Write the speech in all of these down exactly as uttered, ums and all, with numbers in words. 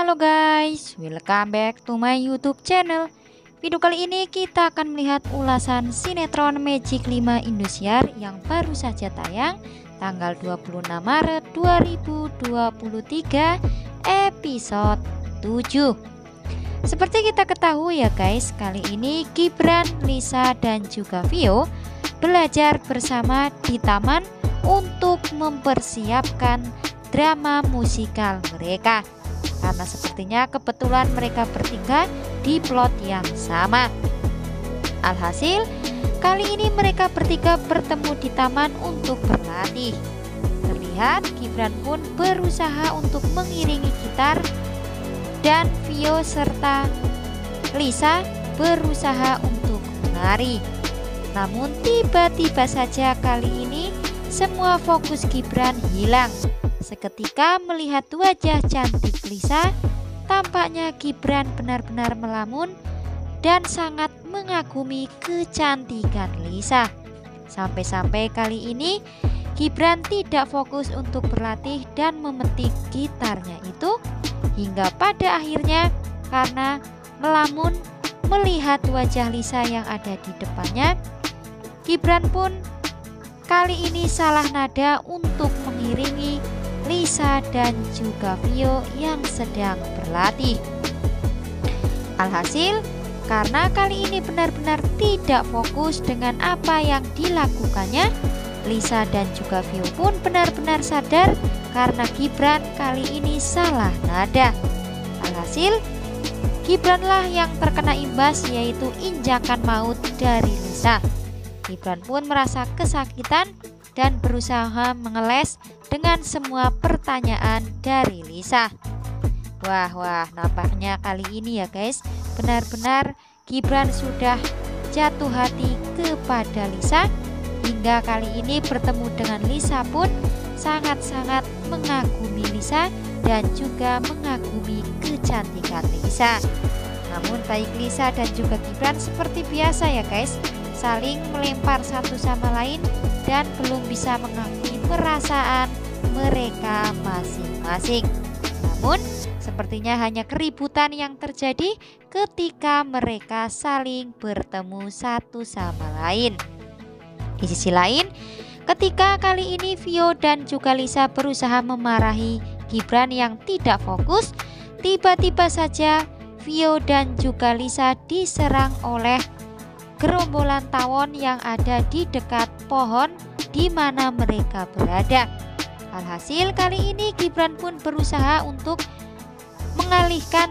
Halo guys, welcome back to my YouTube channel. Video kali ini kita akan melihat ulasan sinetron Magic lima Indosiar yang baru saja tayang tanggal dua puluh enam Maret dua ribu dua puluh tiga episode tujuh. Seperti kita ketahui ya guys, kali ini Gibran, Lisa dan juga Vio belajar bersama di taman untuk mempersiapkan drama musikal mereka. Karena sepertinya kebetulan mereka bertiga di plot yang sama. Alhasil, kali ini mereka bertiga bertemu di taman untuk berlatih. Terlihat Gibran pun berusaha untuk mengiringi gitar dan Vio serta Lisa berusaha untuk menari. Namun tiba-tiba saja kali ini semua fokus Gibran hilang. Seketika melihat wajah cantik Lisa, tampaknya Gibran benar-benar melamun dan sangat mengagumi kecantikan Lisa. Sampai-sampai kali ini Gibran tidak fokus untuk berlatih dan memetik gitarnya itu, hingga pada akhirnya karena melamun melihat wajah Lisa yang ada di depannya, Gibran pun kali ini salah nada untuk mengiringi Lisa dan juga Vio yang sedang berlatih. Alhasil, karena kali ini benar-benar tidak fokus dengan apa yang dilakukannya, Lisa dan juga Vio pun benar-benar sadar karena Gibran kali ini salah nada. Alhasil, Gibranlah yang terkena imbas, yaitu injakan maut dari Lisa. Gibran pun merasa kesakitan dan berusaha mengeles dengan semua pertanyaan dari Lisa. Wah wah nampaknya kali ini ya guys, benar-benar Gibran sudah jatuh hati kepada Lisa, hingga kali ini bertemu dengan Lisa pun sangat-sangat mengagumi Lisa dan juga mengagumi kecantikan Lisa. Namun baik Lisa dan juga Gibran seperti biasa ya guys, saling melempar satu sama lain dan belum bisa mengakui perasaan mereka masing-masing. Namun sepertinya hanya keributan yang terjadi ketika mereka saling bertemu satu sama lain. Di sisi lain, ketika kali ini Vio dan juga Lisa berusaha memarahi Gibran yang tidak fokus, tiba-tiba saja Vio dan juga Lisa diserang oleh gerombolan tawon yang ada di dekat pohon di mana mereka berada. Alhasil kali ini Gibran pun berusaha untuk mengalihkan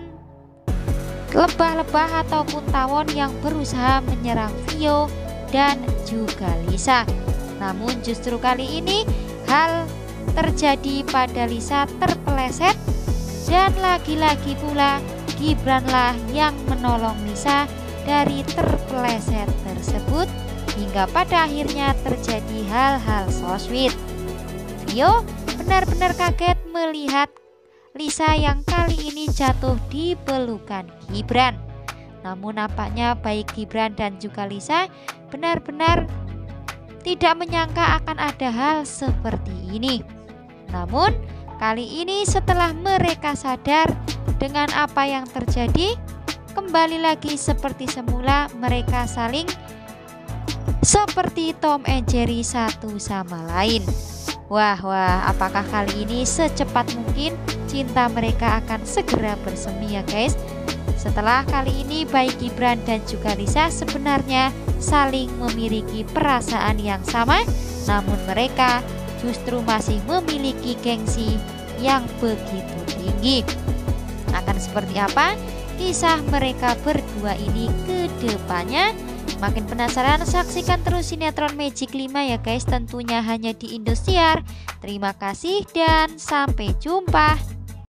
lebah-lebah ataupun tawon yang berusaha menyerang Vio dan juga Lisa. Namun justru kali ini hal terjadi pada Lisa terpeleset dan lagi-lagi pula Gibranlah yang menolong Lisa dari terpeleset tersebut, hingga pada akhirnya terjadi hal-hal so sweet. Vio benar-benar kaget melihat Lisa yang kali ini jatuh di pelukan Gibran. Namun nampaknya baik Gibran dan juga Lisa benar-benar tidak menyangka akan ada hal seperti ini. Namun kali ini setelah mereka sadar dengan apa yang terjadi, kembali lagi seperti semula, mereka saling seperti Tom and Jerry satu sama lain. Wah wah, apakah kali ini secepat mungkin cinta mereka akan segera bersemi ya guys? Setelah kali ini baik Gibran dan juga Lisa sebenarnya saling memiliki perasaan yang sama, namun mereka justru masih memiliki gengsi yang begitu tinggi. Akan seperti apa kisah mereka berdua ini ke depannya? Makin penasaran? Saksikan terus sinetron Magic lima ya guys, tentunya hanya di Indosiar. Terima kasih dan sampai jumpa.